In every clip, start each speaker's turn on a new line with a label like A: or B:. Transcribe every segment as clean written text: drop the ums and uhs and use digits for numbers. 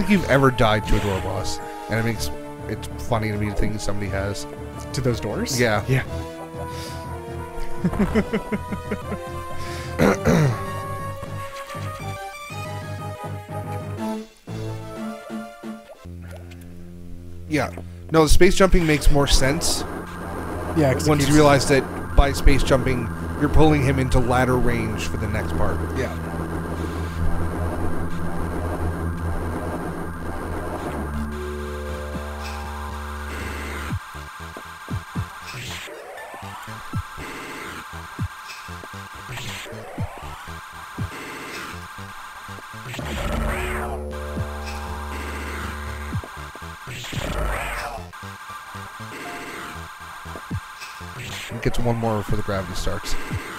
A: think you've ever died to a door boss, and it's funny to me to think somebody has.
B: To those doors?
A: Yeah.
B: Yeah.
A: Yeah. No, the space jumping makes more sense.
B: Yeah, 'cause
A: once you realize that by space jumping, you're pulling him into ladder range for the next part.
B: Yeah.
A: It gets one more before the gravity starts.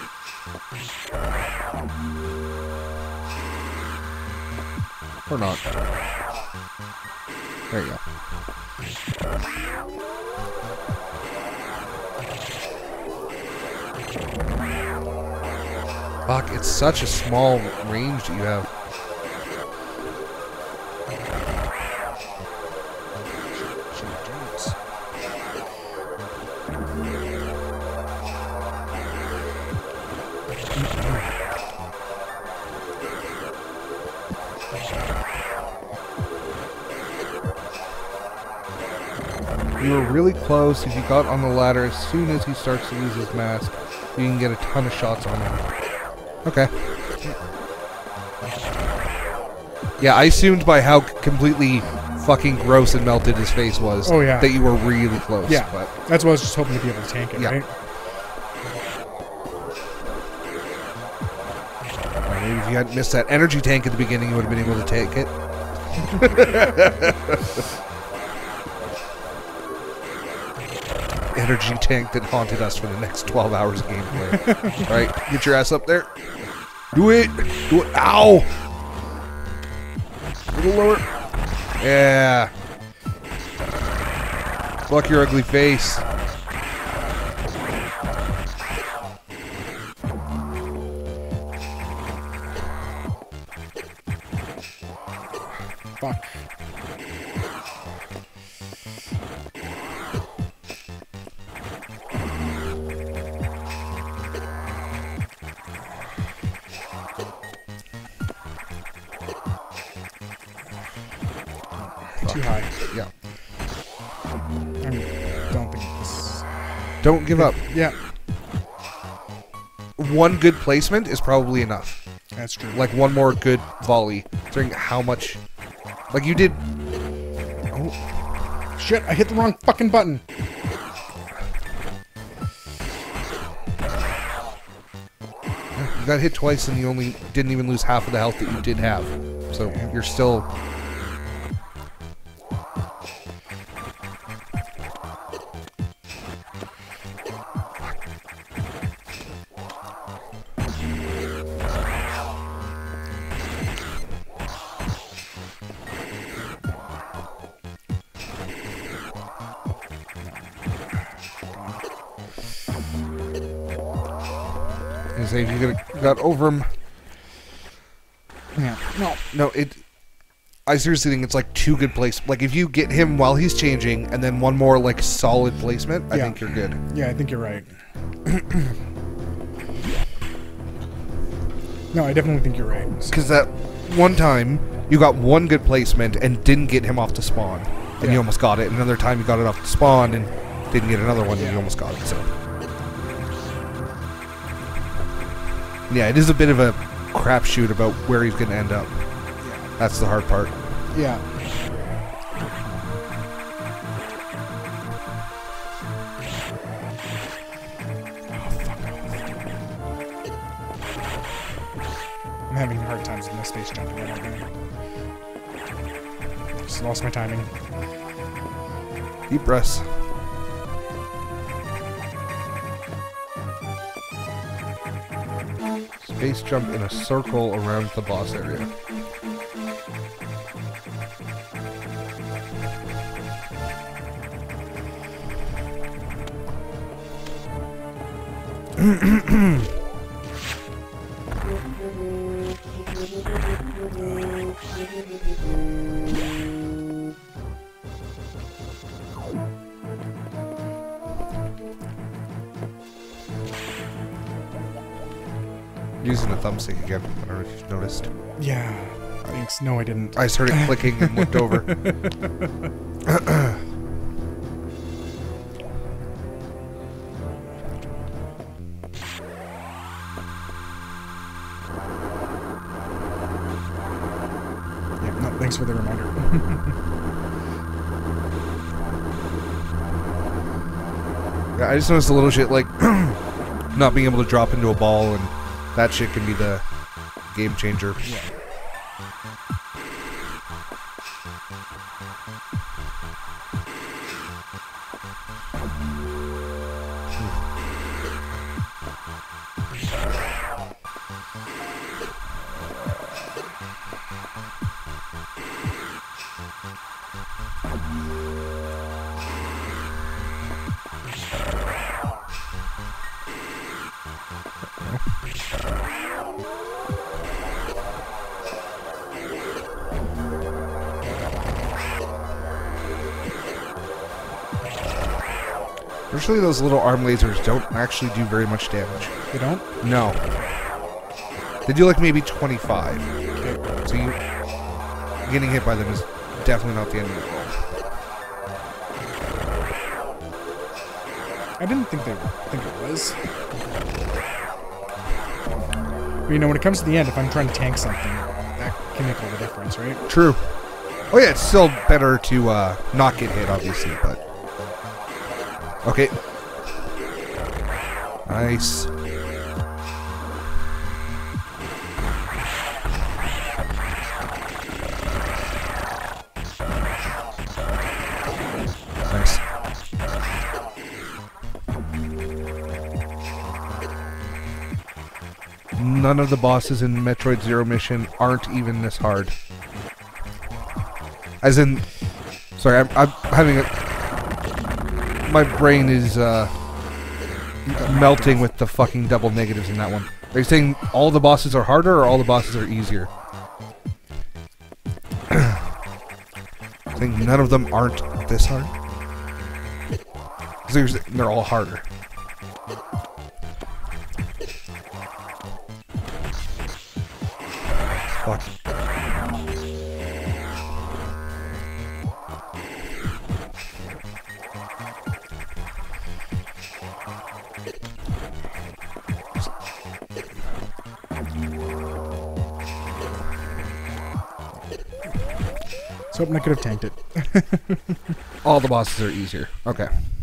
A: Or not. There you go. Fuck, it's such a small range that you have. You were really close. If you got on the ladder, as soon as he starts to lose his mask, you can get a ton of shots on him. Okay. Yeah, I assumed by how completely fucking gross and melted his face was that you were really close.
B: Yeah,
A: but
B: that's why I was just hoping to be able to tank it, right?
A: Maybe if you hadn't missed that energy tank at the beginning, you would have been able to take it. Energy tank that haunted us for the next 12 hours of gameplay. Right? Get your ass up there. Do it! Do it! Ow! A little lower. Yeah. Fuck your ugly face.
B: Fuck. Too high.
A: Yeah.
B: I don't think this...
A: Don't give up.
B: Yeah.
A: One good placement is probably enough.
B: That's true.
A: Like one more good volley. Considering how much... Like you did...
B: Oh. Shit, I hit the wrong fucking button.
A: You got hit twice and you only didn't even lose half of the health that you did have. So you're still... Say if you got over him.
B: Yeah.
A: No, I seriously think it's like two good places. Like if you get him while he's changing, and then one more like solid placement, I think you're good.
B: Yeah, I think you're right. No, I definitely think you're right.
A: Because that one time you got one good placement and didn't get him off the spawn, and you almost got it. Another time you got it off the spawn and didn't get another one, and you almost got it. So. Yeah, it is a bit of a crapshoot about where he's going to end up. Yeah. That's the hard part.
B: Yeah. I'm having hard times with my space jumping right now. Just lost my timing.
A: Deep breaths. Space jump in a circle around the boss area. Using the thumbstick again. I don't know if you've noticed.
B: Yeah. Thanks. No, I didn't.
A: I started clicking and looked over.
B: Yeah, no, thanks for the reminder.
A: Yeah, I just noticed a little shit like not being able to drop into a ball, and that shit can be the game changer.
B: Yeah.
A: Usually those little arm lasers don't actually do very much damage.
B: You don't?
A: No. They do like maybe 25.
B: Okay.
A: So you getting hit by them is definitely not the end of the world.
B: I didn't think it was. But, you know, when it comes to the end, if I'm trying to tank something, that can make all the difference, right?
A: True. Oh yeah, it's still better to not get hit, obviously, but... Okay. Nice. Nice. None of the bosses in Metroid Zero Mission aren't even this hard. As in... Sorry, I'm having a... My brain is melting with the fucking double negatives in that one. Are you saying all the bosses are harder or all the bosses are easier? I think none of them aren't this hard. 'Cause they're all harder. Fuck.
B: So I could have tanked it.
A: All the bosses are easier. Okay.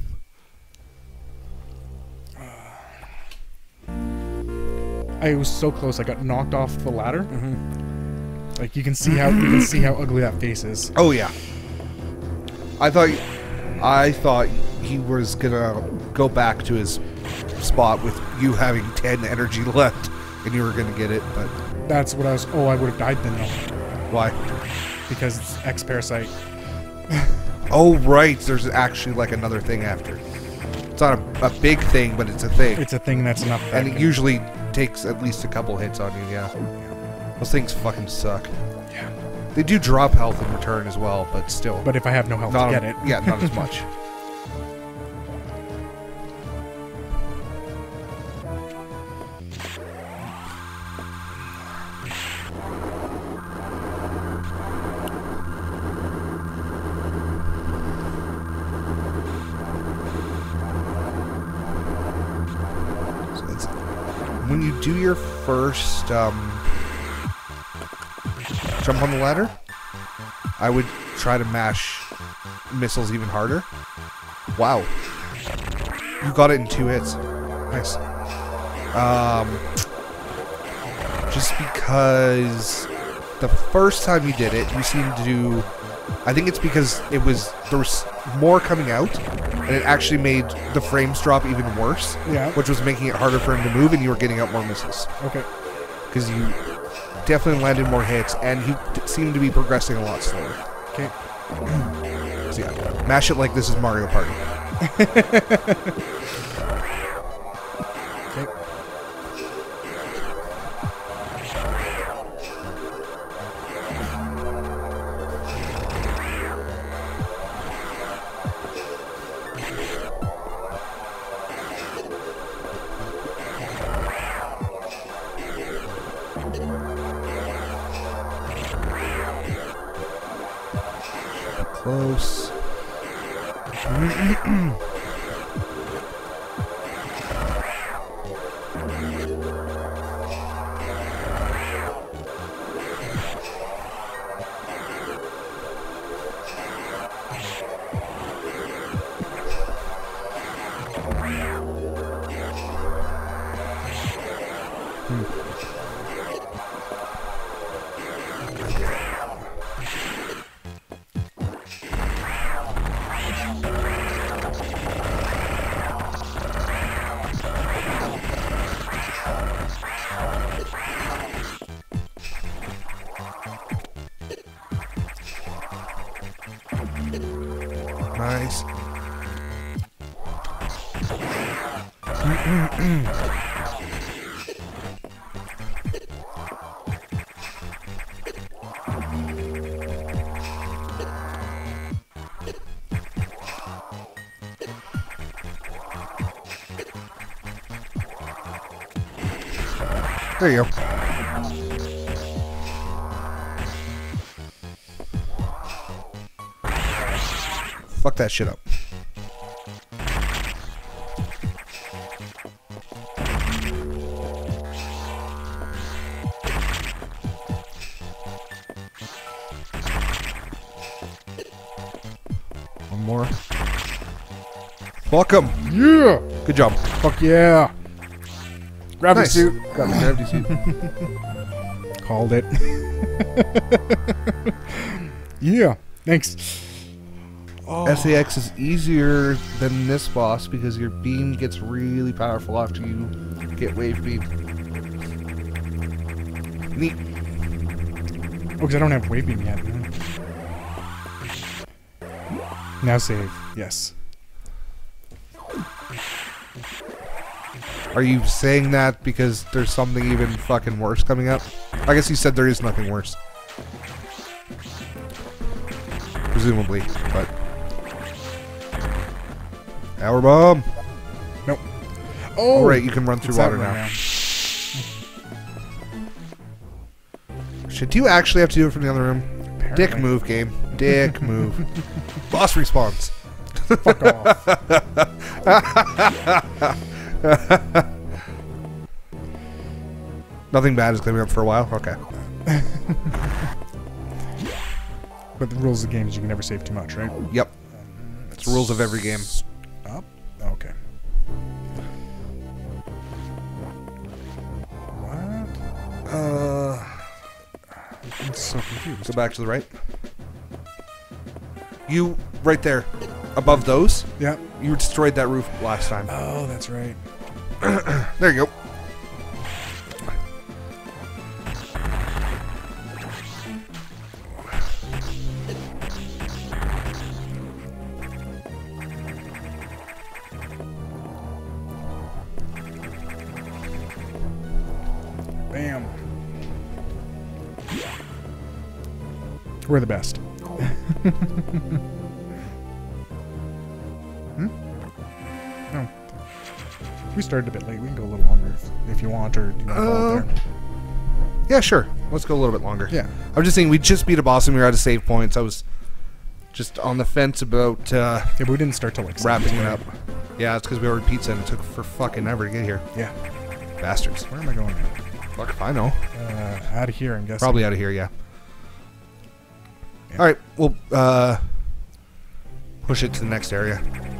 B: I was so close. I got knocked off the ladder. Mm-hmm. Like you can see how ugly that face is.
A: Oh yeah. I thought he was gonna go back to his spot with you having 10 energy left, and you were gonna get it, but
B: that's what I was. Oh, I would have died then though.
A: Why?
B: Because it's X-Parasite.
A: Oh right, there's actually like another thing after. It's not a big thing, but it's a thing.
B: It's a thing that's enough.
A: And it usually takes at least a couple hits on you, yeah. Those things fucking suck.
B: Yeah.
A: They do drop health in return as well, but still.
B: But if I have no health to get it.
A: Yeah, not as much. When you do your first jump on the ladder, I would try to mash missiles even harder. Wow. You got it in 2 hits. Nice. Just because the first time you did it, you seemed to do... I think it's because there was more coming out, and it actually made the frames drop even worse.
B: Yeah.
A: Which was making it harder for him to move, and you were getting out more missiles.
B: Okay.
A: Because you definitely landed more hits, and he seemed to be progressing a lot slower.
B: Okay.
A: So yeah, mash it like this is Mario Party.
B: Okay.
A: close. Nice. There you go. Fuck that shit up. One more. Welcome.
B: Yeah.
A: Good job.
B: Fuck yeah. Gravity
A: Nice.
B: suit.
A: Got the gravity suit.
B: Called it. Yeah. Thanks. Oh.
A: SAX is easier than this boss because your beam gets really powerful after you get wave beam. Neat.
B: Oh, because I don't have wave beam yet. Now save. Yes.
A: Are you saying that because there's something even fucking worse coming up? I guess you said there is nothing worse. Presumably, but... Power bomb!
B: Nope. Oh!
A: Alright, you can run through water now. Should you actually have to do it from the other room?
B: Apparently.
A: Dick move, game. Dick move. Boss respawns.
B: Fuck off.
A: Nothing bad is coming up for a while? Okay.
B: But the rules of the game is you can never save too much, right?
A: Yep. It's the rules of every game.
B: Up? Okay. What? I'm so confused.
A: Go back to the right. You, right there, above those,
B: Yeah.
A: you destroyed that roof last time.
B: Oh, that's right.
A: There you go.
B: Bam. We're the best. No. We started a bit late. We can go a little longer if you want, or do you want to call it there?
A: Yeah, sure. Let's go a little bit longer.
B: Yeah.
A: I'm just saying, we just beat a boss and we were out of save points. I was just on the fence about
B: Yeah, but we didn't start till like
A: wrapping
B: 7,
A: it up. Yeah, it's because we ordered pizza and it took for fucking ever to get here.
B: Yeah.
A: Bastards.
B: Where am I going now?
A: Fuck if I know.
B: Out of here, I'm guessing.
A: Probably out of here, yeah.
B: Yeah.
A: Alright, we'll push it to the next area.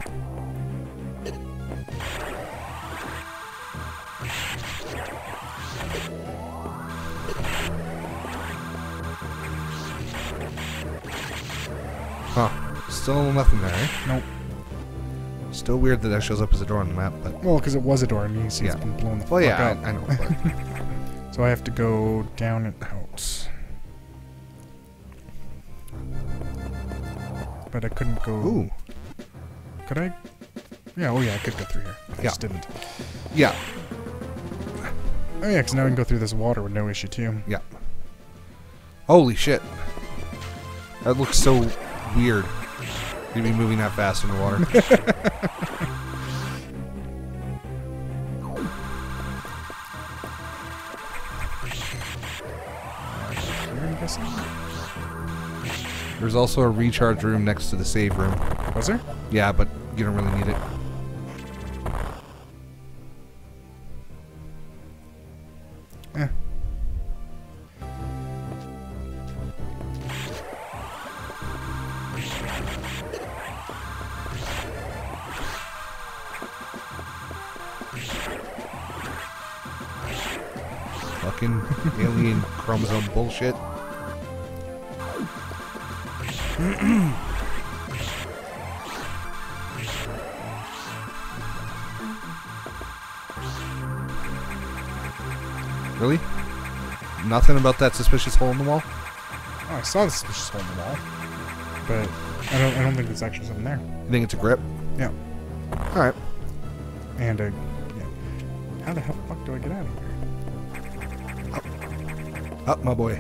A: Huh. Still nothing there, eh?
B: Nope.
A: Still weird that shows up as a door on the map, but...
B: Well, because it was a door, and you can see it's
A: Yeah.
B: been blown the
A: Well,
B: fuck
A: yeah,
B: up.
A: I know. But
B: So I have to go down and out. But I couldn't go...
A: ooh.
B: Could I? Yeah, oh yeah, I could go through here. I
A: Yeah.
B: just didn't.
A: Yeah.
B: Oh yeah, because now I can go through this water with no issue, too.
A: Yeah. Holy shit. That looks so weird. You'd be moving that fast in the water.
B: Here, I'm guessing?
A: There's also a recharge room next to the save room.
B: Was there?
A: Yeah, but you don't really need it.
B: Eh.
A: Fucking alien chromosome bullshit. Really? Nothing about that suspicious hole in the wall?
B: Oh, I saw the suspicious hole in the wall, but I don't think there's actually something there.
A: You think it's a grip?
B: Yeah.
A: All right.
B: And yeah. How the hell fuck do I get out of here?
A: Up, my boy.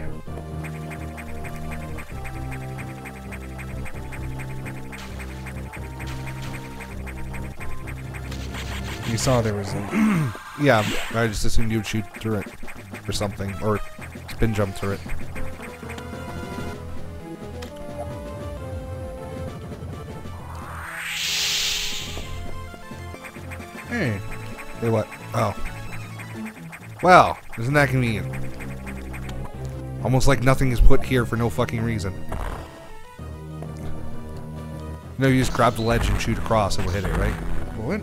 B: You saw there was a...
A: Yeah, I just assumed you would shoot through it or something, or spin jump through it.
B: Hey.
A: Hey, what? Oh. Wow, isn't that convenient? Almost like nothing is put here for no fucking reason. No, you just grab the ledge and shoot across and we'll hit it, right?
B: What?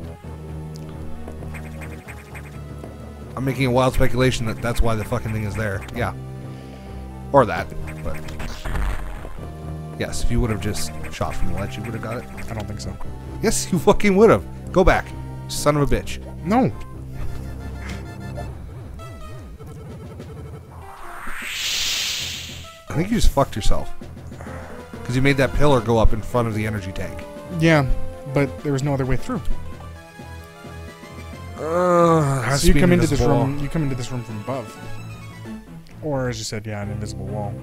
A: I'm making a wild speculation that that's why the fucking thing is there. Yeah. Or that, but... Yes, if you would have just shot from the ledge, you would have got it.
B: I don't think so.
A: Yes, you fucking would have. Go back. Son of a bitch.
B: No.
A: I think you just fucked yourself. Because you made that pillar go up in front of the energy tank.
B: Yeah, but there was no other way through.
A: So
B: you come into this room. You come into this room from above, or as you said, yeah, an invisible wall.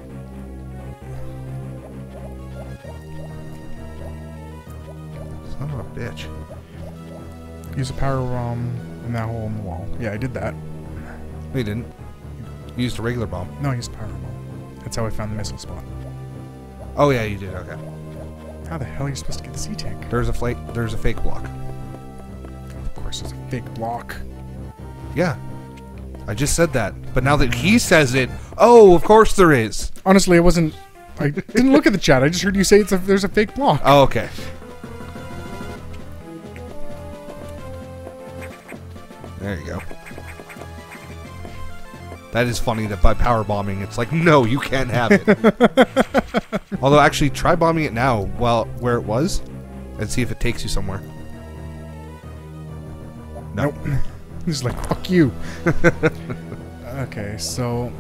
A: Son of a bitch.
B: Use a power bomb in that hole in the wall. Yeah, I did that.
A: No, you didn't. You used a regular bomb.
B: No, I used a power bomb. That's how I found the missile spot.
A: Oh yeah, you did. Okay.
B: How the hell are you supposed to get the sea tank?
A: There's a fake block.
B: Of course, there's a fake block.
A: Yeah. I just said that. But now that he says it, oh, of course there is.
B: Honestly, I didn't look at the chat. I just heard you say there's a fake block.
A: Oh, okay. There you go. That is funny that by power bombing, it's like, no, you can't have it. Although, actually, try bombing it now where it was and see if it takes you somewhere.
B: Nope. He's like, fuck you. Okay, so...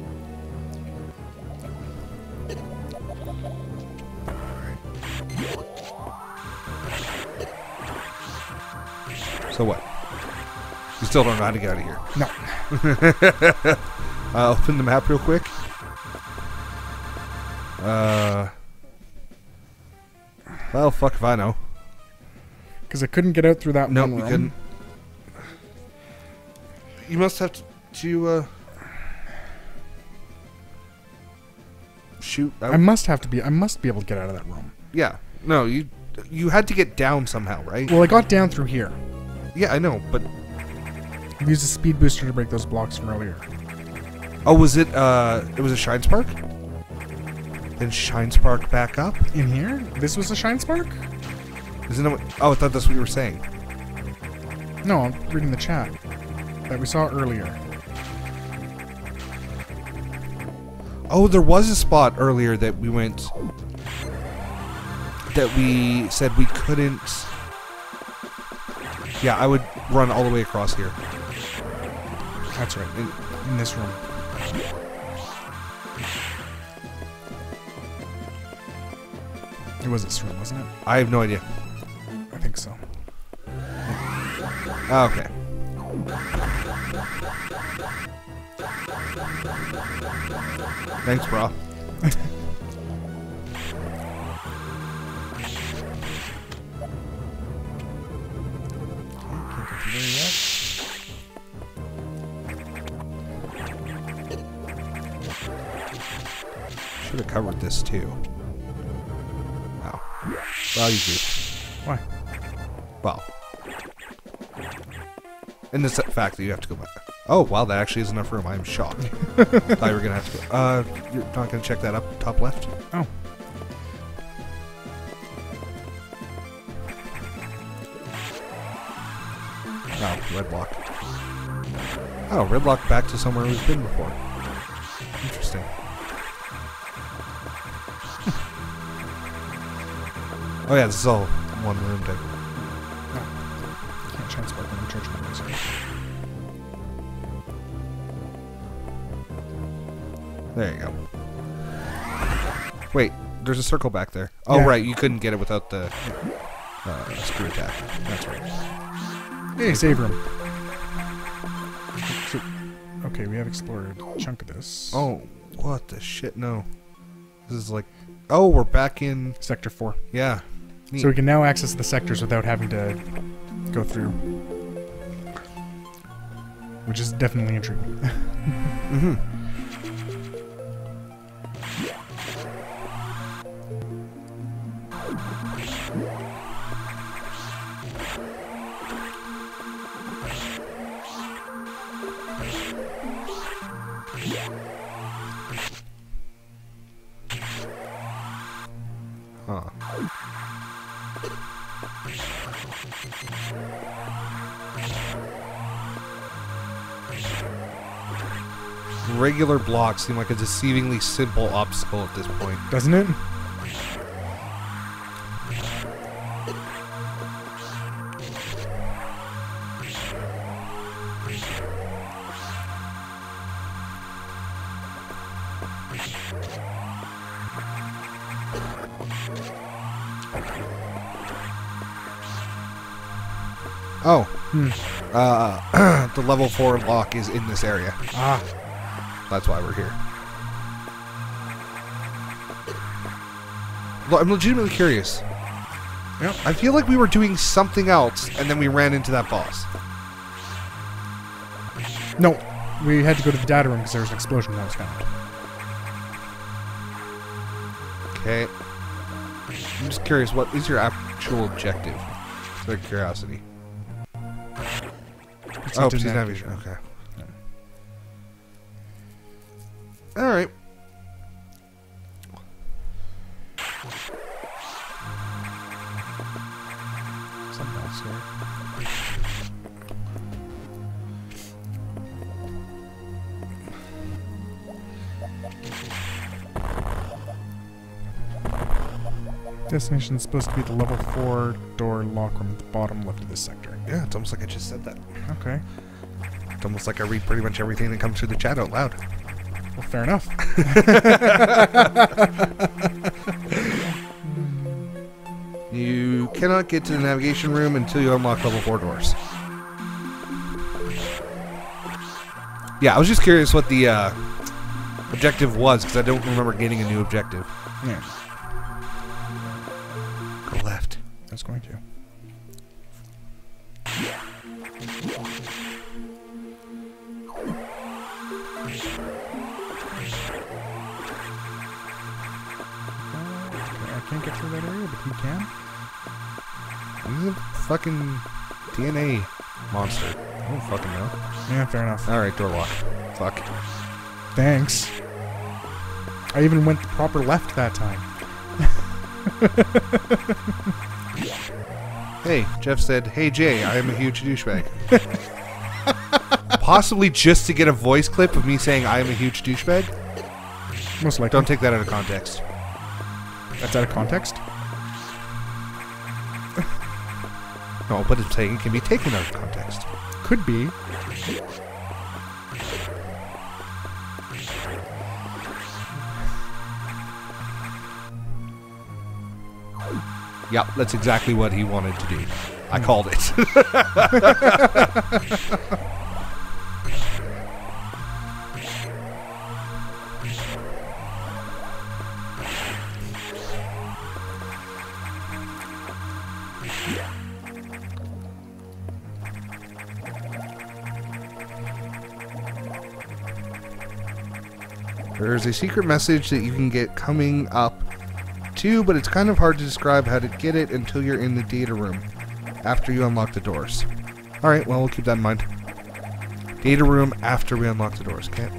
A: So what? You still don't know how to get out of here.
B: No.
A: Open the map real quick. Well, fuck if I know.
B: Because I couldn't get out through that
A: Nope,
B: one
A: you
B: room.
A: couldn't. You must have to shoot out.
B: I must be able to get out of that room.
A: Yeah. No, you had to get down somehow, right?
B: Well, I got down through here.
A: Yeah, I know, but...
B: I used a speed booster to break those blocks from earlier.
A: Oh, was it was a Shine Spark? Then Shine Spark back up?
B: In here? This was a Shine Spark?
A: Isn't it? Oh, I thought that's what you were saying.
B: No, I'm reading the chat that we saw earlier.
A: Oh, there was a spot earlier that we went... that we said we couldn't... Yeah, I would run all the way across here.
B: That's right, in this room. It was this room, wasn't it?
A: I have no idea.
B: I think so.
A: Okay. Thanks, bro. Should have covered this too. Well, you do.
B: Why?
A: Well. In the fact that you have to go back. Oh, wow, that actually is enough room. I am shocked. Thought you were going to have to go. You're not going to check that up top left?
B: Oh.
A: Oh, red block. Oh, red block back to somewhere we've been before. Interesting. Oh yeah, this is all one room type.
B: No. Can't transport them in church Mondays.
A: There you go. Wait, there's a circle back there. Oh
B: Yeah.
A: right, you couldn't get it without the screw attack. That's right.
B: Hey, save room. So, okay, we have explored a chunk of this.
A: Oh, what the shit? No. This is like... Oh, we're back in...
B: Sector 4.
A: Yeah. Neat.
B: So we can now access the sectors without having to go through. Which is definitely intriguing.
A: Mm-hmm. Huh. Regular blocks seem like a deceivingly simple obstacle at this point.
B: Doesn't it?
A: Oh. The level 4 lock is in this area.
B: Ah.
A: That's why we're here. Well, I'm legitimately curious.
B: Yep.
A: I feel like we were doing something else, and then we ran into that boss.
B: No, we had to go to the data room because there was an explosion that was found.
A: Okay. I'm just curious, what is your actual objective? Just out of curiosity. Oh, Pursuit Navigation. Okay. Yeah. Alright.
B: Something else here. Destination is supposed to be the level 4 door lock room at the bottom left of this sector.
A: Yeah, it's almost like I just said that.
B: Okay.
A: It's almost like I read pretty much everything that comes through the chat out loud.
B: Well, fair enough.
A: You cannot get to the navigation room until you unlock level 4 doors. Yeah, I was just curious what the objective was, because I don't remember getting a new objective.
B: Yeah.
A: Go left.
B: I was going to. I can't get through that area, but he can.
A: He's a fucking DNA monster. I don't fucking know.
B: Yeah, fair enough.
A: Alright, door lock. Fuck.
B: Thanks. I even went the proper left that time.
A: Hey, Jeff said, "Hey Jay, I am a huge douchebag." Possibly just to get a voice clip of me saying I am a huge douchebag?
B: Most likely.
A: Don't take that out of context.
B: That's out of context?
A: No, but it's saying it can be taken out of context.
B: Could be.
A: Yep, that's exactly what he wanted to do. I called it. There's a secret message that you can get coming up too, but it's kind of hard to describe how to get it until you're in the data room, after you unlock the doors. Alright, well, we'll keep that in mind. Data room after we unlock the doors, okay?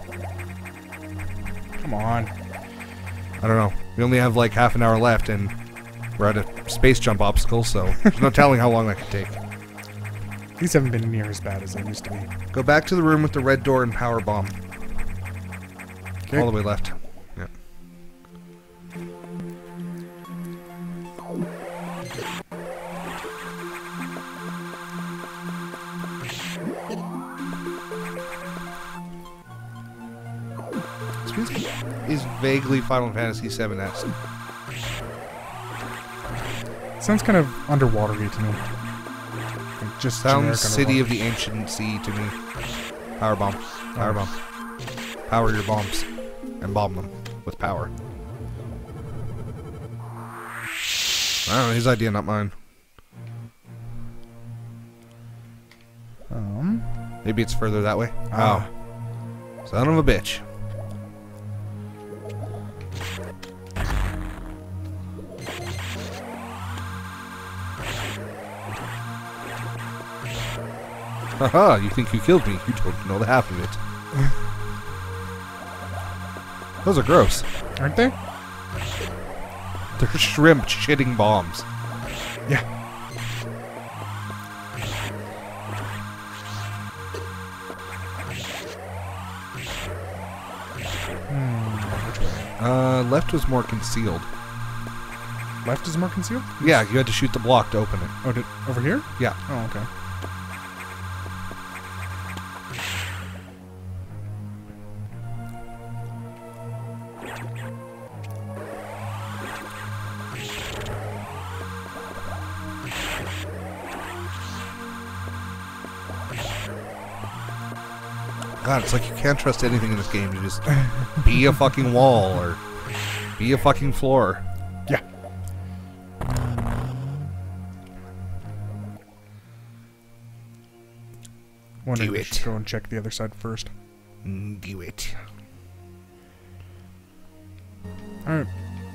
B: Come on.
A: I don't know. We only have like half an hour left, and we're at a space jump obstacle, so there's no telling how long that could take.
B: These haven't been near as bad as they used to be.
A: Go back to the room with the red door and power bomb.
B: Okay.
A: All the way left. Yeah. This music is vaguely Final Fantasy VII-esque.
B: Sounds kind of underwatery to me. Like just
A: Sounds City
B: underwater.
A: of the Ancient Sea to me. Power bomb. Power bomb. Power your bombs. And bomb them with power. I don't know, his idea, not mine. Maybe it's further that way. Oh. Son of a bitch. Haha, you think you killed me. You don't know the half of it. Those are gross.
B: Aren't they?
A: They're shrimp shitting bombs.
B: Yeah. Which way?
A: Left was more concealed.
B: Left is more concealed?
A: Yeah, you had to shoot the block to open it.
B: Oh, over here?
A: Yeah.
B: Oh, okay.
A: God, it's like you can't trust anything in this game. You just be a fucking wall or be a fucking floor.
B: Yeah. Wondering if we should go and check the other side first.
A: Do it.
B: Alright.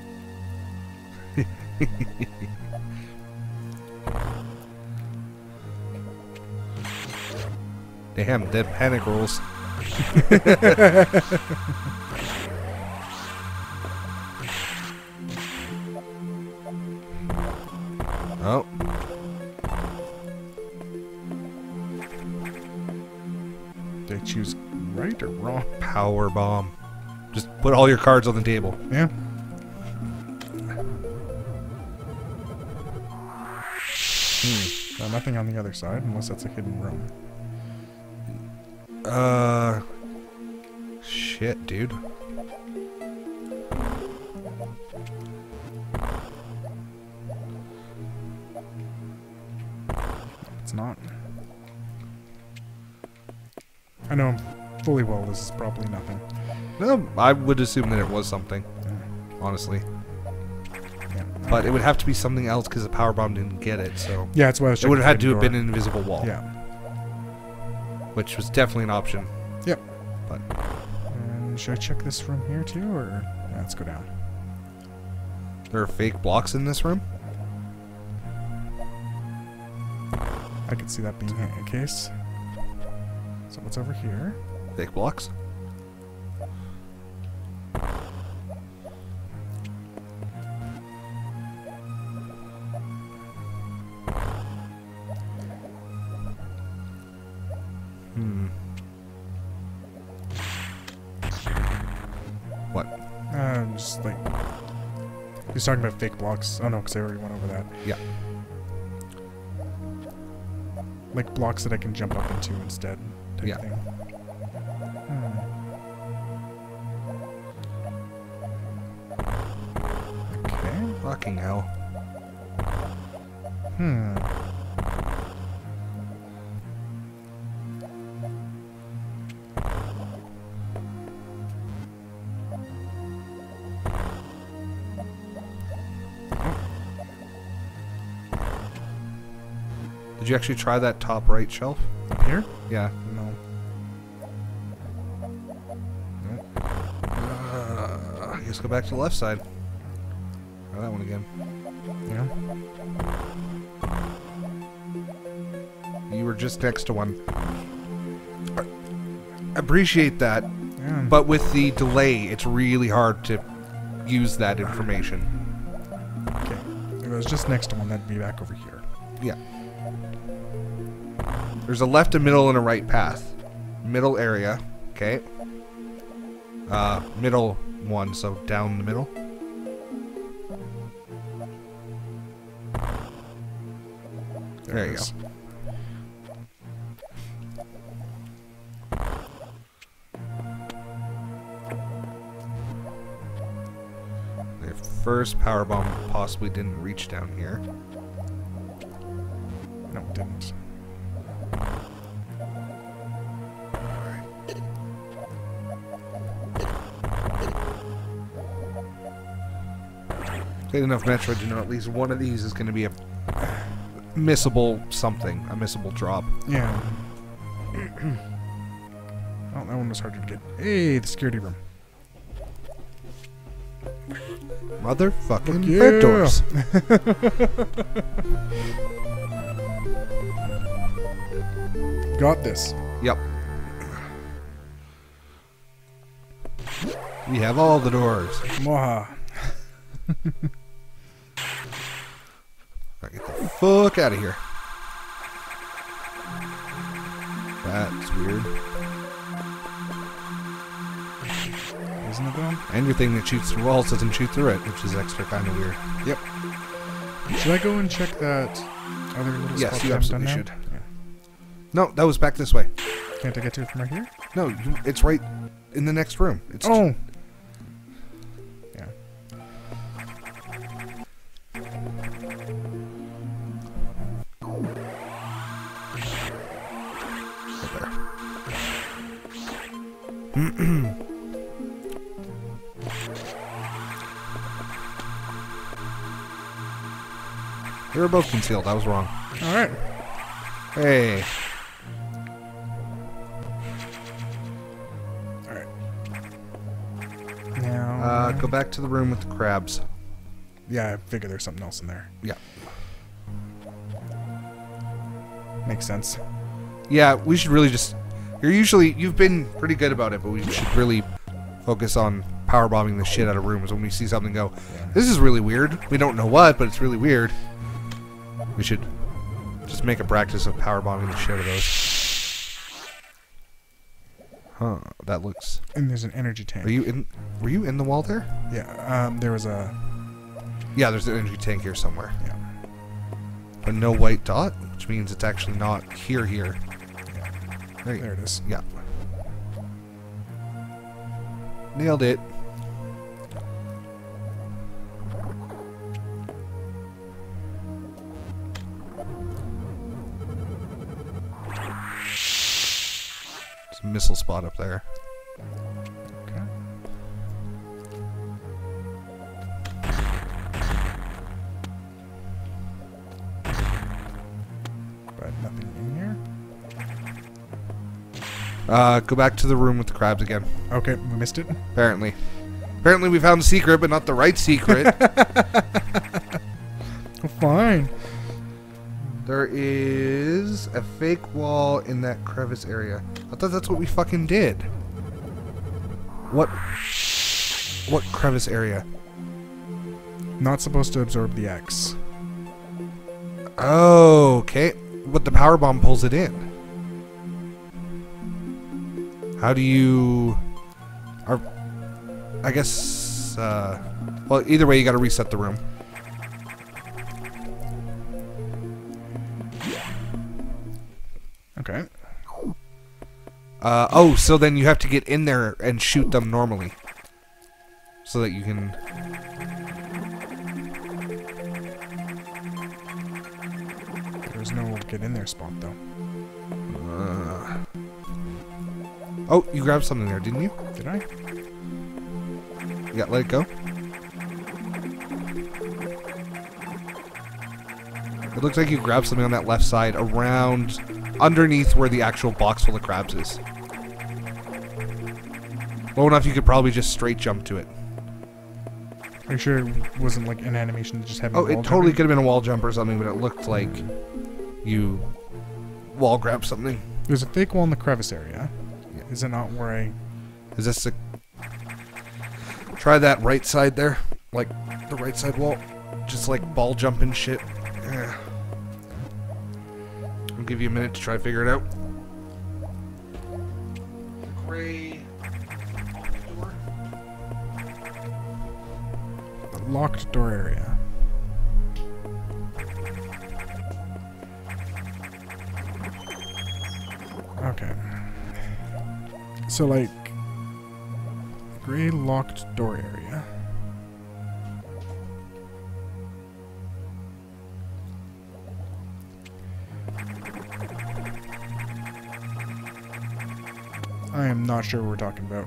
A: Damn, dead panic rolls. Oh.
B: Did I choose right or wrong?
A: Power bomb. Just put all your cards on the table.
B: Yeah. Nothing on the other side, unless that's a hidden room.
A: Shit, dude.
B: It's not. I know fully well this is probably nothing.
A: No, I would assume that it was something. Honestly.
B: Yeah.
A: But it would have to be something else because the power bomb didn't get it, so...
B: Yeah, that's why I was
A: it would have had
B: checking
A: to
B: the
A: have been
B: door.
A: an invisible wall.
B: Yeah.
A: Which was definitely an option.
B: Yep.
A: But...
B: should I check this room here too, or... Yeah, let's go down.
A: There are fake blocks in this room?
B: I could see that being a case. So what's over here?
A: Fake blocks? What?
B: Just like... He's talking about fake blocks. Oh no, because I already went over that.
A: Yeah.
B: Like blocks that I can jump up into instead. Type
A: Yeah.
B: thing. Okay.
A: Fucking hell. Did you actually try that top right shelf?
B: Up here?
A: Yeah.
B: No.
A: I guess go back to the left side. Oh, that one again.
B: Yeah.
A: You were just next to one. Appreciate that,
B: Yeah.
A: but with the delay, it's really hard to use that information.
B: Okay. If it was just next to one, that'd be back over here.
A: Yeah. There's a left, a middle, and a right path. Middle area. Okay. Middle one, so down the middle. There you go. The first power bomb possibly didn't reach down here.
B: No, it didn't.
A: Played enough Metroid to know at least one of these is going to be a missable something, a missable drop.
B: Yeah. Oh, that one was harder to get. Hey, the security room.
A: Motherfucking
B: Yeah.
A: red doors.
B: Got this.
A: Yep. We have all the doors.
B: Mwaha.
A: Get the fuck out of here. That's weird.
B: Isn't it though?
A: And your thing that shoots through walls doesn't shoot through it, which is extra kind of weird.
B: Yep. Should I go and check that other little
A: Yes,
B: spot
A: you
B: that I've done
A: absolutely
B: now?
A: should.
B: Yeah.
A: No, that was back this way.
B: Can't I get to it from right here?
A: No, it's right in the next room. It's
B: Oh! Yeah.
A: right there. They were both concealed. I was wrong.
B: Alright.
A: Hey.
B: Alright. Now...
A: Go back to the room with the crabs.
B: Yeah, I figure there's something else in there.
A: Yeah.
B: Makes sense.
A: Yeah, we should really just... You've been pretty good about it, but we should really focus on power bombing the shit out of rooms when we see something go, this is really weird. We don't know what, but it's really weird. We should just make a practice of power bombing the shit out of those. Huh, that looks...
B: And there's an energy tank.
A: Were you in the wall there?
B: Yeah, there was a...
A: Yeah, there's an energy tank here somewhere.
B: Yeah.
A: But no white dot, which means it's actually not here.
B: Yeah.
A: There
B: There it is.
A: Yeah. Nailed it. There's a missile spot up there.
B: Okay. But nothing in here.
A: Go back to the room with the crabs again.
B: Okay, we missed it.
A: Apparently. Apparently we found the secret, but not the right secret.
B: Fine.
A: There is a fake wall in that crevice area. I thought that's what we fucking did. What crevice area?
B: Not supposed to absorb the X.
A: Oh, okay. But the power bomb pulls it in. How do you... I guess... well, either way, you gotta reset the room.
B: Okay.
A: Oh, so then you have to get in there and shoot them normally. So that you can...
B: There's no get in there spot though.
A: Oh, you grabbed something there, didn't you?
B: Did I?
A: Yeah, let it go. It looks like you grabbed something on that left side around underneath where the actual box full of crabs is. Low enough you could probably just straight jump to it.
B: Are you sure it wasn't like an animation that just had me
A: Oh,
B: wall
A: it totally
B: jumping?
A: could have been a wall jump or something, but it looked like you wall grabbed something.
B: There's a fake wall in the crevice area.
A: Yeah.
B: Is it not where I...
A: Is this a... Try that right side there. Like, the right side wall. Just like ball jumping shit. Yeah. I'll give you a minute to try to figure it out. Gray door.
B: Locked door area. Okay. So, like... Gray locked door area. I am not sure what we're talking about.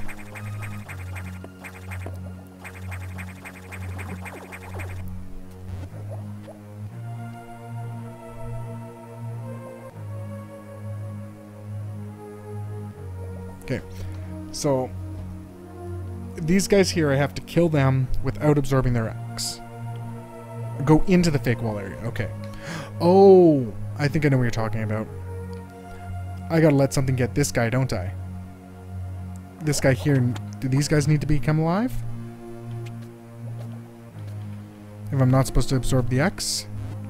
B: Okay, so these guys here, I have to kill them without absorbing their X. Go into the fake wall area. Okay. Oh, I think I know what you're talking about. I gotta let something get this guy, don't I? This guy here, do these guys need to become alive? If I'm not supposed to absorb the X?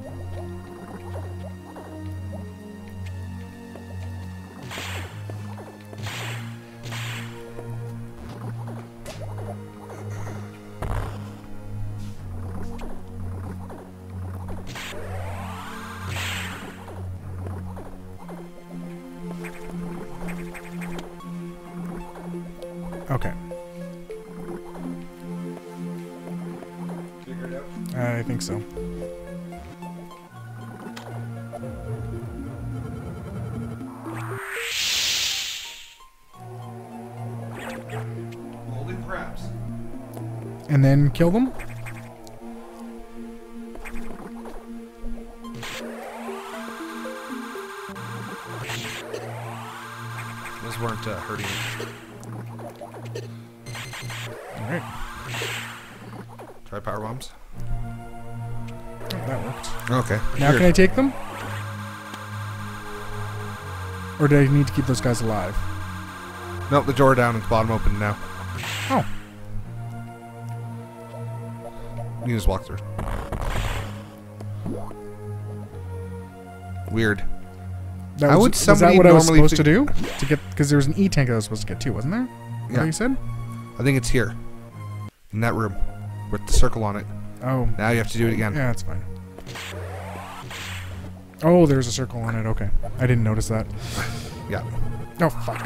B: Okay.
A: Figure it out.
B: I think so.
A: Holy craps.
B: And then kill them?
A: Those weren't hurting.
B: Alright.
A: Try power bombs.
B: Oh, that worked.
A: Okay.
B: Now
A: Weird.
B: can I take them? Or do I need to keep those guys alive?
A: Nope, the door down and the bottom open now.
B: Oh.
A: You can just walk through. Weird.
B: That
A: How
B: was,
A: would
B: was that
A: somebody
B: what I was
A: normally
B: supposed to do? To get, because there was an E-tank I was supposed to get too, wasn't there? Is that
A: Yeah.
B: what you said?
A: I think it's here. In that room. With the circle on it.
B: Oh.
A: Now you have to do it again.
B: Yeah, that's fine. Oh, there's a circle on it. Okay. I didn't notice that.
A: Yeah.
B: Oh, fuck.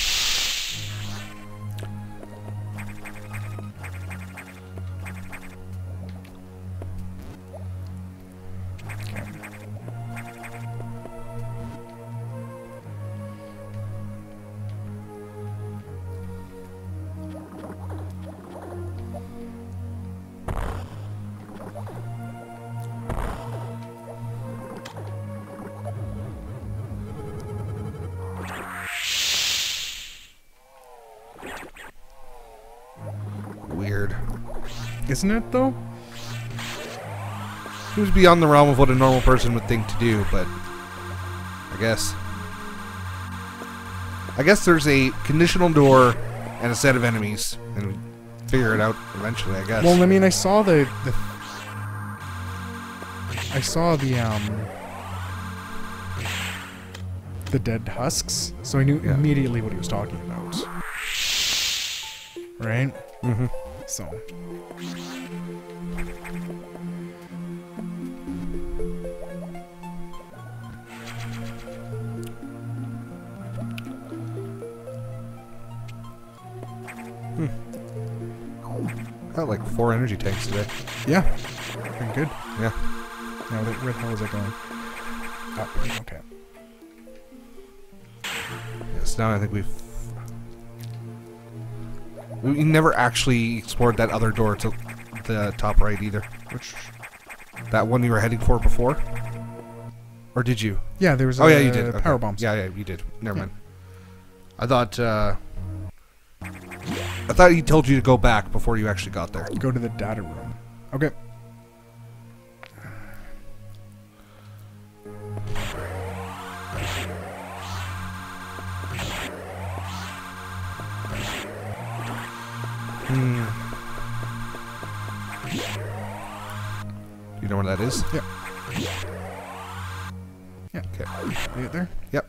A: Weird.
B: Isn't it, though?
A: Seems beyond the realm of what a normal person would think to do, but I guess there's a conditional door and a set of enemies, and figure it out eventually, I guess.
B: Well, I mean, I saw the dead husks, so I knew immediately what he was talking about. Right?
A: Mm-hmm.
B: So.
A: Got like 4 energy tanks today.
B: Yeah. Pretty good.
A: Yeah.
B: Now, where the hell is that going? Up. Okay.
A: Yes, now I think we never actually explored that other door to the top right either. Which, that one you were heading for before? Or did you?
B: Yeah, there was
A: Oh yeah, you did.
B: power
A: Okay.
B: bombs.
A: Yeah, you did. Never mind. I thought I thought he told you to go back before you actually got there.
B: Go to the data room. Okay.
A: You know where that is?
B: Yep. Yeah.
A: Okay.
B: Leave it there?
A: Yep.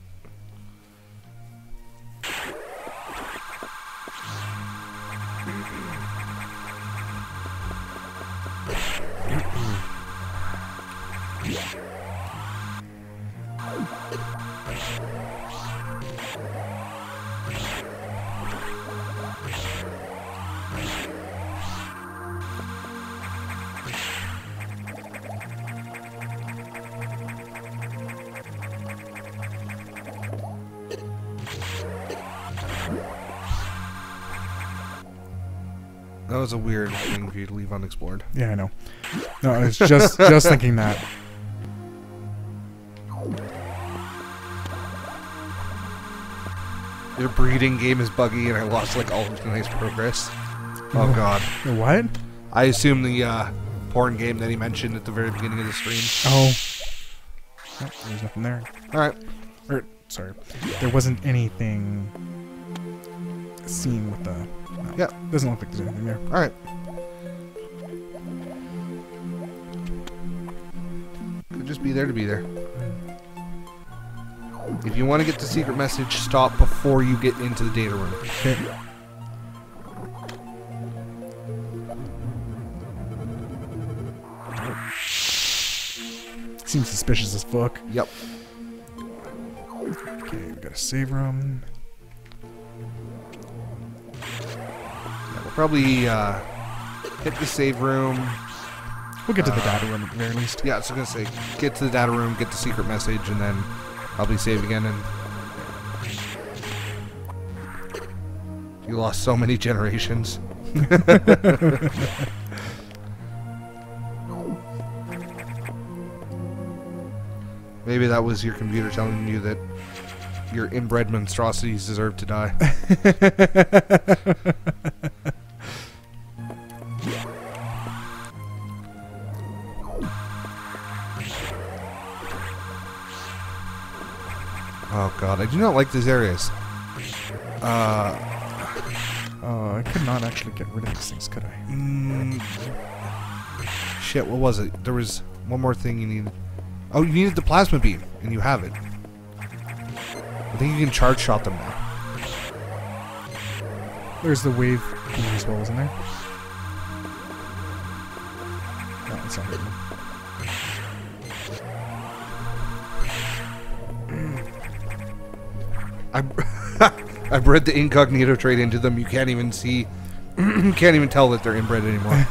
A: That was a weird thing for you to leave unexplored.
B: Yeah, I know. No, I was just thinking that.
A: Your breeding game is buggy, and I lost like all of tonight's progress. Oh god.
B: What?
A: I assume the porn game that he mentioned at the very beginning of the stream.
B: Oh. Oh, there's nothing there.
A: Alright.
B: Sorry. There wasn't anything seen with the... No,
A: yeah.
B: Doesn't look like there's anything there.
A: Alright. Could just be there to be there. If you want to get the secret message, stop before you get into the data room.
B: Okay. Seems suspicious as fuck.
A: Yep.
B: Okay, we got a save room.
A: Yeah, we'll probably hit the save room.
B: We'll get to the data room at the very least.
A: Yeah, I was gonna say, get to the data room, get the secret message, and then probably save again. And you lost so many generations. Maybe that was your computer telling you that your inbred monstrosities deserve to die. Oh god, I do not like these areas.
B: I could not actually get rid of these things, could I?
A: Shit, what was it? There was one more thing you needed. Oh, you needed the plasma beam, and you have it. I think you can charge shot them now.
B: There's the wave beam as well, isn't there? No, it's not hidden.
A: I bred the incognito trait into them. You can't even see. You can't even tell that they're inbred anymore.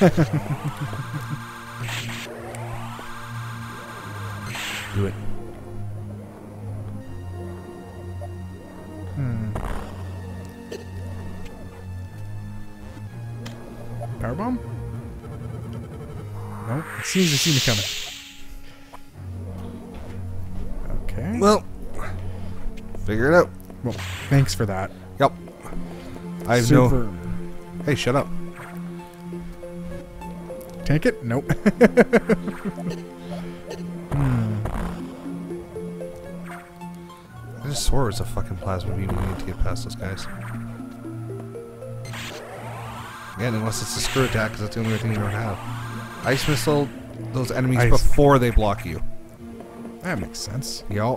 A: Do it.
B: Power bomb? No, it seems to see me coming. Okay.
A: Well, figure it out.
B: Well, thanks for that.
A: Yep. I have
B: Super.
A: no. Hey, shut up.
B: Take it? Nope.
A: I just swore it was a fucking plasma beam. We need to get past those guys. Again, unless it's a screw attack, because that's the only thing you don't have. Ice missile those enemies before they block you.
B: That makes sense.
A: Yup.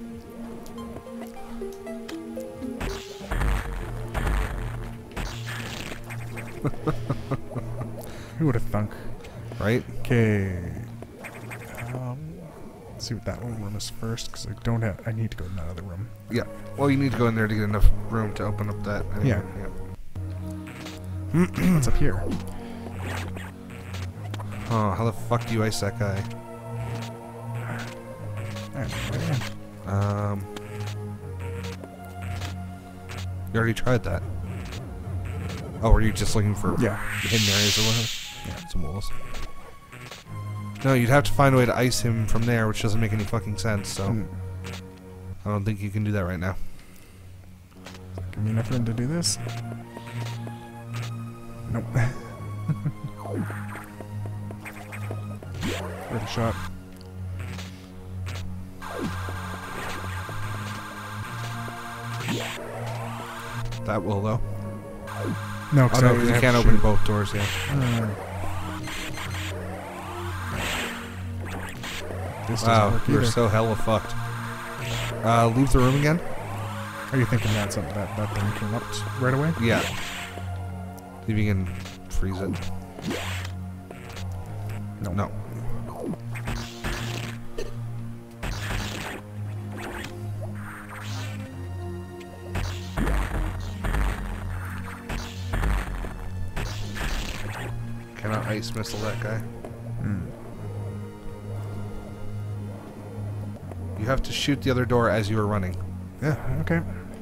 B: Who would have thunk?
A: Right?
B: Okay. Let's see what that one room is first, because I don't have. I need to go in that other room.
A: Yeah. Well, you need to go in there to get enough room to open up that. Anyway.
B: Yeah.
A: Yeah.
B: What's up here?
A: Oh, how the fuck do you ice that guy? You already tried that. Oh, were you just looking for hidden areas or whatever? Yeah, some walls. No, you'd have to find a way to ice him from there, which doesn't make any fucking sense, so... I don't think you can do that right now.
B: Give me enough room to do this? Nope. Worth a shot.
A: That will, though.
B: No,
A: Oh, no, because you can't open both doors yet.
B: This doesn't
A: Wow,
B: work
A: you're
B: either.
A: so hella fucked. Leave the room again?
B: Are you thinking that thing came up right away?
A: Yeah. See if you can freeze it.
B: No.
A: No. Cannot ice missile that guy. You have to shoot the other door as you are running.
B: Yeah, okay.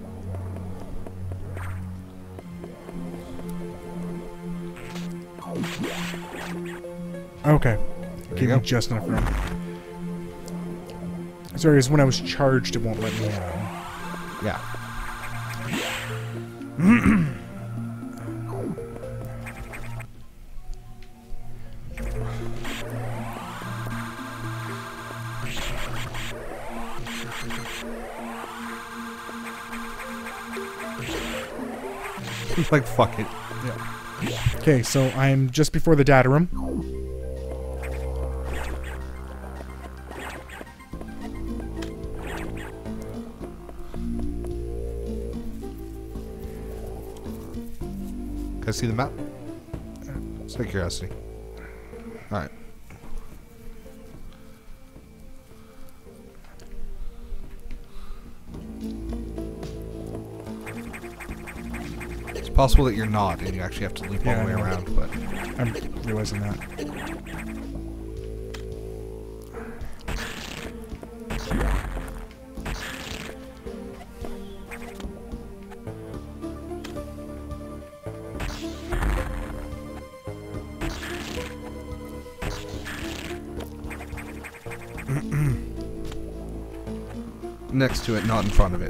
B: Okay.
A: There
B: Give
A: you
B: me
A: go.
B: just enough room. Sorry, it's when I was charged, it won't let me
A: Yeah. Like, fuck it.
B: Yeah. Okay, so I'm just before the data room.
A: Can I see the map? Just out of curiosity. Alright. It's possible that you're not, and you actually have to loop all
B: Yeah,
A: the way
B: I know.
A: around, but...
B: I'm realizing that.
A: Next to it, not in front of it.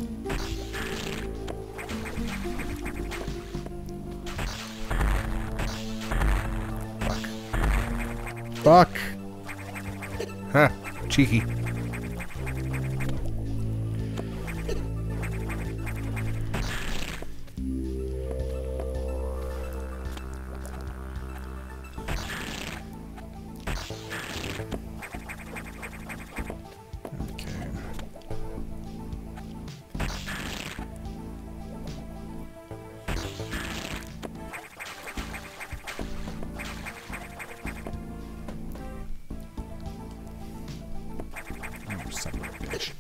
B: Fuck!
A: Huh. Cheeky.
B: Okay. Oh, son of a bitch.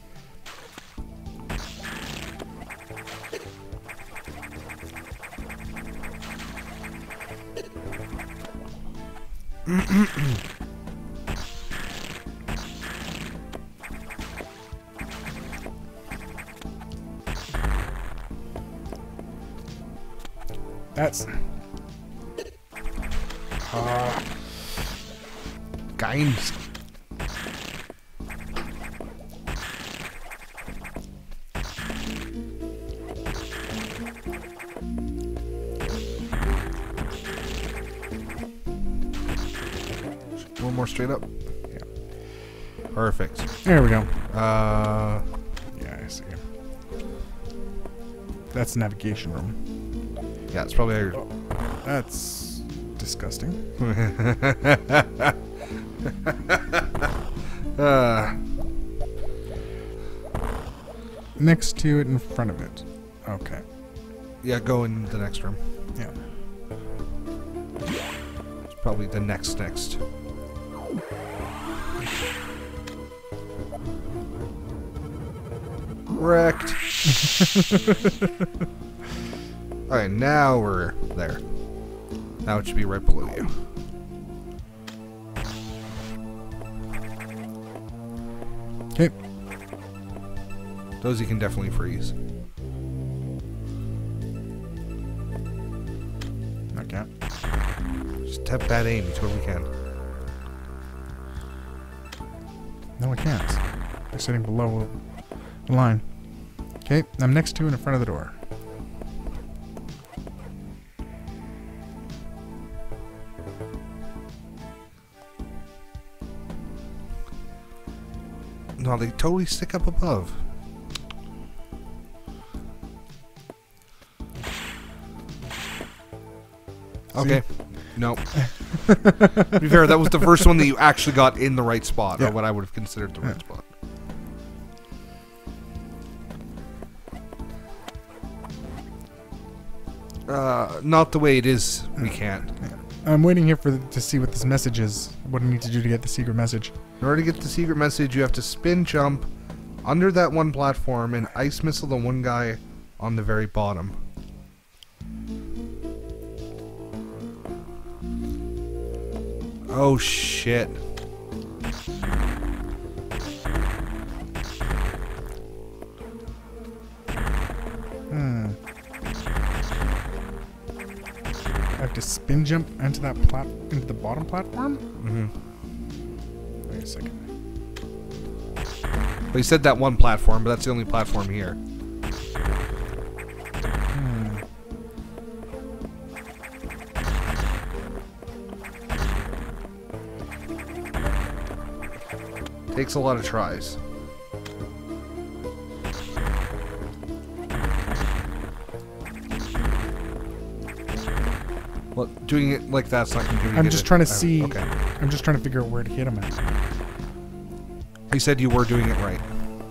B: That's...
A: Games. One more straight up.
B: Yeah.
A: Perfect.
B: There we go.
A: Uh,
B: Yeah, I see. That's the navigation room.
A: yeah, it's probably how you're...
B: That's disgusting. Next to it, in front of it. Okay.
A: yeah, go in the next room.
B: Yeah.
A: It's probably the next. Wrecked. Alright, now we're there. Now it should be right below you.
B: Okay.
A: Those you can definitely freeze.
B: Okay.
A: Just have bad aim, you totally can.
B: No, I can't. They're sitting below the line. Okay, I'm next to and in front of the door.
A: No, they totally stick up above. Okay. No. To be fair, that was the first one that you actually got in the right spot, or what I would have considered the right spot. Not the way it is. We can't.
B: I'm waiting here to see what this message is. What I need to do to get the secret message.
A: In order to get the secret message, you have to spin jump under that one platform and ice missile the one guy on the very bottom. Oh shit.
B: I have to spin jump into that into the bottom platform?
A: Mm-hmm.
B: Wait a second.
A: Well, you said that one platform, but that's the only platform here. Takes a lot of tries. Well, doing it like that's not going to do anything.
B: I'm just trying to see.
A: Okay.
B: I'm just trying to figure out where to hit him at.
A: You said you were doing it right.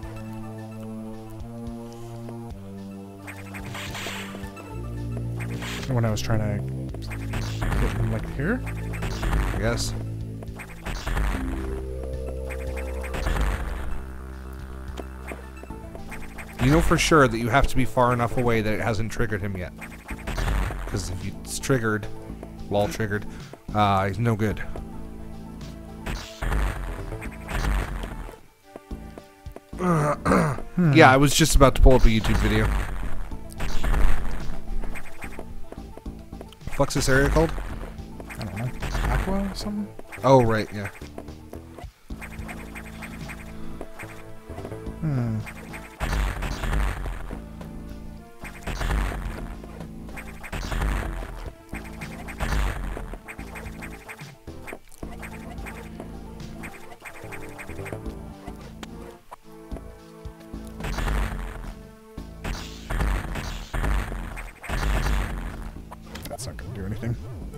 B: When I was trying to hit him like here?
A: I guess. You know for sure that you have to be far enough away that it hasn't triggered him yet. Because if it's triggered, wall triggered, he's no good. Yeah, I was just about to pull up a YouTube video. What's this area called?
B: I don't know. Aqua or something?
A: Oh, right, yeah.
B: That's not going to do anything.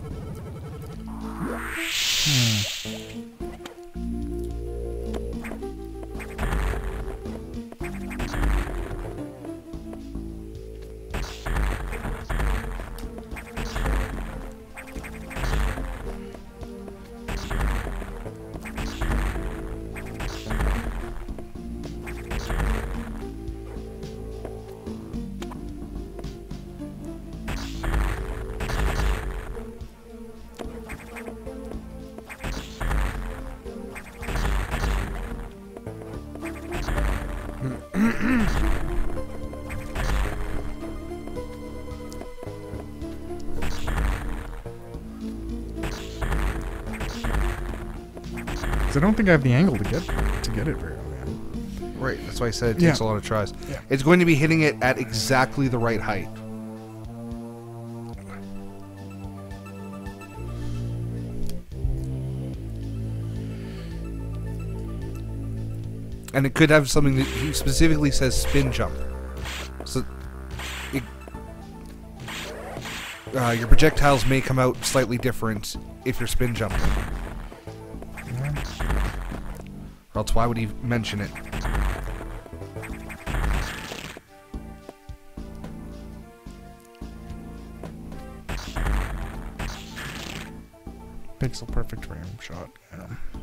B: Because I don't think I have the angle to get it very well.
A: Right, that's why I said it takes a lot of tries.
B: Yeah.
A: It's going to be hitting it at exactly the right height. And it could have something that he specifically says spin jump. So it, your projectiles may come out slightly different if you're spin jumping. Or else why would he mention it?
B: Pixel perfect frame shot. Yeah.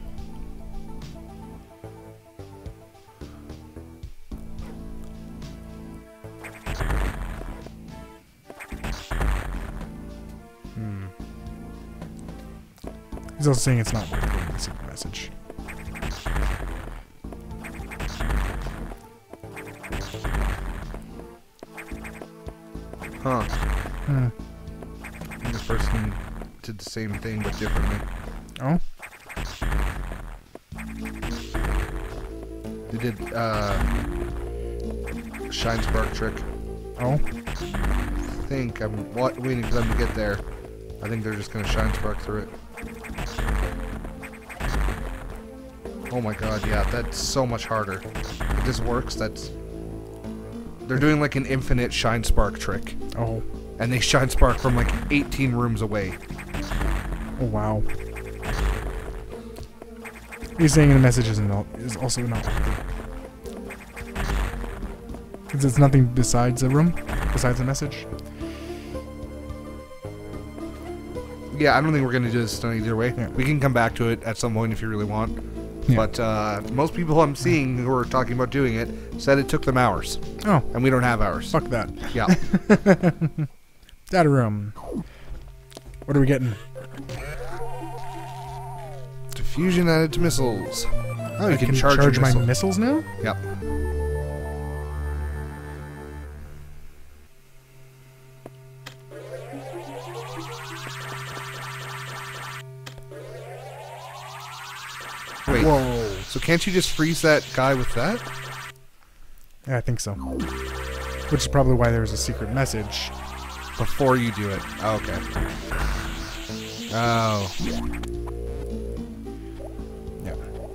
B: He's also saying it's not worth getting the secret message.
A: Huh. This person did the same thing but differently.
B: Oh?
A: They did Shine Spark trick.
B: Oh?
A: I think I'm waiting for them to get there. I think they're just gonna Shine Spark through it. Oh my god, yeah, that's so much harder. If this works, that's... They're doing like an infinite shine spark trick.
B: Oh.
A: And they shine spark from like 18 rooms away.
B: Oh, wow. He's saying in the message is also not working. Because it's nothing besides a room? Besides a message?
A: Yeah, I don't think we're going to do this tonight either way.
B: Yeah.
A: We can come back to it at some point if you really want.
B: Yeah.
A: But most people I'm seeing who are talking about doing it said it took them hours.
B: Oh.
A: And we don't have hours.
B: Fuck that.
A: Yeah.
B: Data room. What are we getting?
A: Fusion added to missiles. Oh, you
B: I can
A: charge
B: charge
A: your
B: my
A: missile.
B: missiles now?
A: Yep. Wait.
B: Whoa.
A: So can't you just freeze that guy with that?
B: Yeah, I think so. Which is probably why there's a secret message.
A: Before you do it. Oh, okay. Oh.
B: Yeah.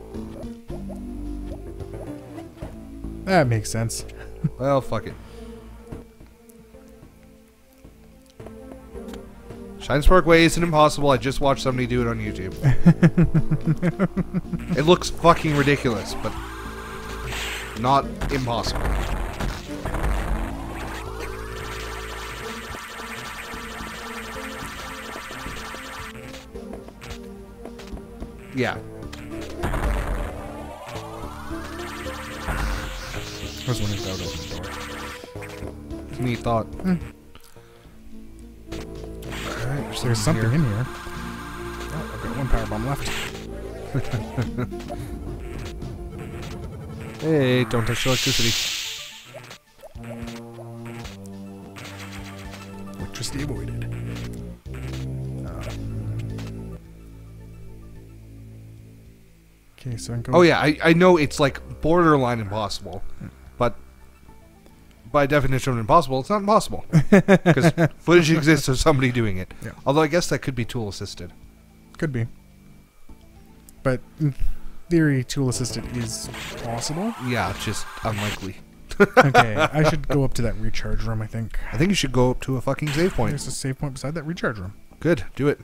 B: That makes sense.
A: Well, fuck it. Shine Spark Way isn't impossible. I just watched somebody do it on YouTube. It looks fucking ridiculous, but not impossible. Yeah.
B: I was wondering if that would open the door.
A: Neat thought. Alright,
B: There's something in here. Oh, I've got one power bomb left.
A: Hey, don't touch electricity.
B: Electricity avoided. Okay, so I can go...
A: Oh yeah, I know it's like borderline impossible, but by definition of impossible, it's not impossible. Because footage exists of somebody doing it.
B: Yeah.
A: Although I guess that could be tool assisted.
B: Could be. But in theory, tool assisted is possible.
A: Yeah, it's just unlikely.
B: Okay, I should go up to that recharge room, I think.
A: I think you should go up to a fucking save point.
B: There's a save point beside that recharge room.
A: Good, do it.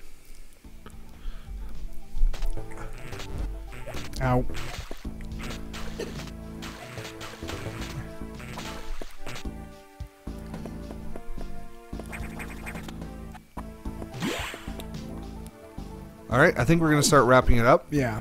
B: Ow.
A: Alright, I think we're going to start wrapping it up.
B: Yeah.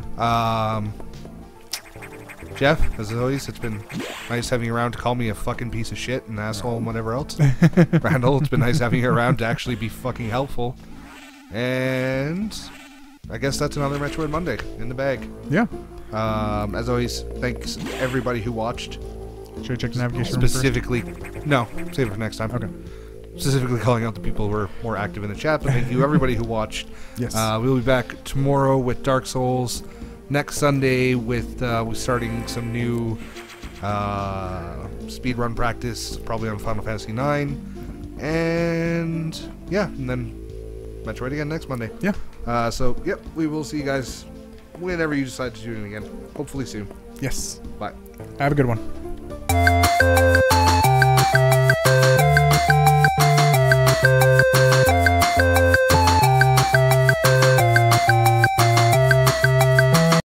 A: Jeff, as always, it's been nice having you around to call me a fucking piece of shit and asshole and whatever else. Randall, it's been nice having you around to actually be fucking helpful. And I guess that's another Metroid Monday in the bag.
B: Yeah.
A: As always, thanks everybody who watched.
B: Should I check the navigation room
A: Specifically, no, save it for next time.
B: Okay.
A: Specifically calling out the people who were more active in the chat, but thank you everybody who watched.
B: Yes.
A: We'll be back tomorrow with Dark Souls. Next Sunday with we're starting some new speedrun practice, probably on Final Fantasy IX. And yeah, and then Metroid again next Monday.
B: Yeah.
A: So, yep, we will see you guys whenever you decide to do it again. Hopefully soon.
B: Yes.
A: Bye.
B: Have a good one.